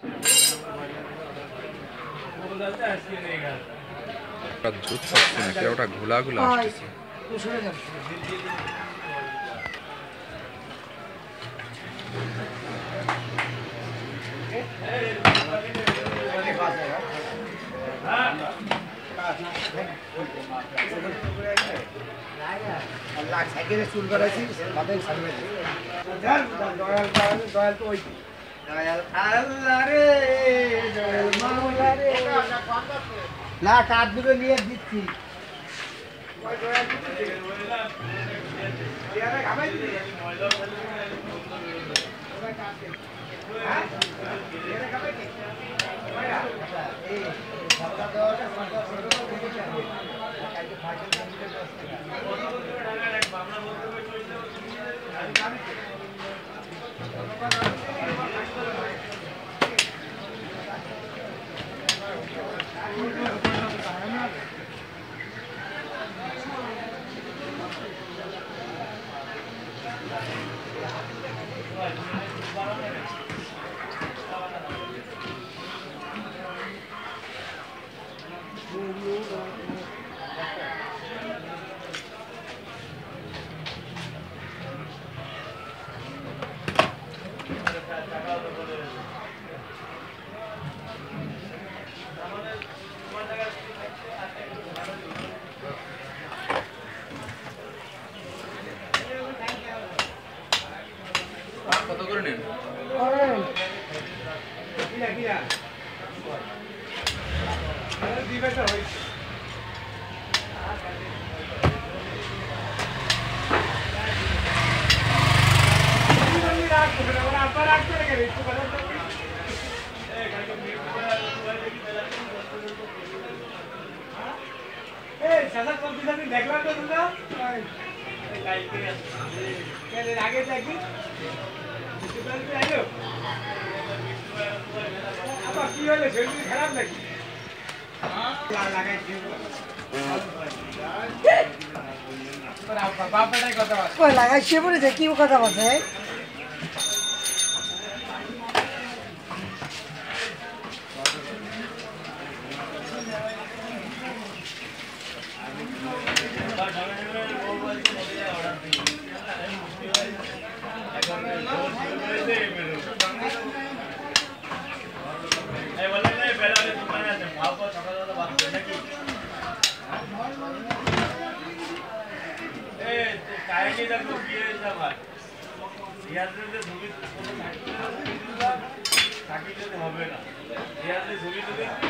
জুত পাচ্ছে না, কেউটা ঘোলা ঘোলা আসতেছে। চুল করাইছি না কাঠ দুটো নিয়ে দিচ্ছি কত করে নেন? দেখলাম তো তোমরা আগে দেখি কি হলে শরীর খারাপ নাকি লাগাইছে বলেছে কি কথা বলছে হবে না